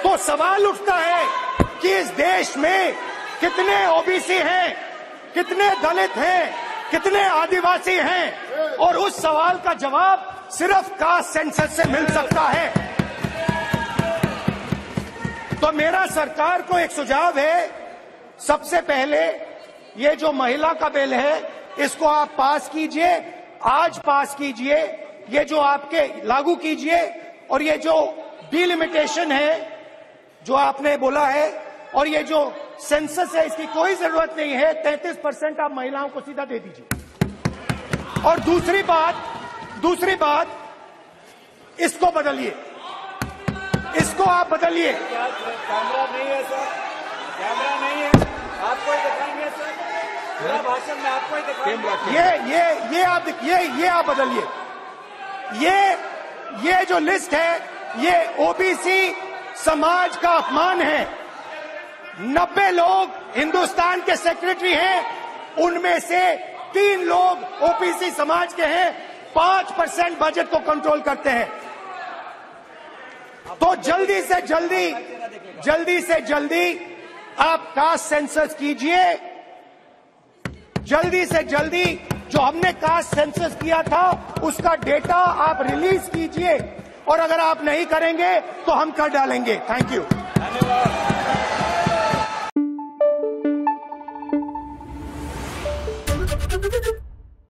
तो सवाल उठता है कि इस देश में कितने ओबीसी हैं, कितने दलित हैं, कितने आदिवासी हैं, और उस सवाल का जवाब सिर्फ कास्ट सेंसस से मिल सकता है। तो मेरा सरकार को एक सुझाव है, सबसे पहले ये जो महिला का बिल है इसको आप पास कीजिए, आज पास कीजिए, ये जो आपके लागू कीजिए, और ये जो डिलिमिटेशन है जो आपने बोला है, और ये जो सेंसस है इसकी कोई जरूरत नहीं है, 33% आप महिलाओं को सीधा दे दीजिए। और दूसरी बात इसको बदलिए, इसको आप बदलिए। कैमरा नहीं है सर, कैमरा नहीं है, आपको ही दिखाएंगे सर, पूरा भाषण में आपको ही दिखाएंगे। ये आप बदलिए। ये जो लिस्ट है ये ओबीसी समाज का अपमान है। 90 लोग हिंदुस्तान के सेक्रेटरी हैं, उनमें से 3 लोग ओबीसी समाज के हैं, 5% बजट को कंट्रोल करते हैं। तो जल्दी से जल्दी आप कास्ट सेंसस कीजिए, जल्दी से जल्दी जो हमने कास्ट सेंसस किया था उसका डेटा आप रिलीज कीजिए, और अगर आप नहीं करेंगे तो हम कर डालेंगे। Thank you.